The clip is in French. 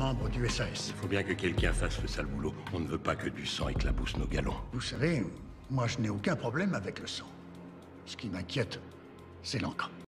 membres du SAS. Faut bien que quelqu'un fasse le sale boulot. On ne veut pas que du sang éclabousse nos galons. Vous savez, moi je n'ai aucun problème avec le sang. Ce qui m'inquiète, c'est l'encre.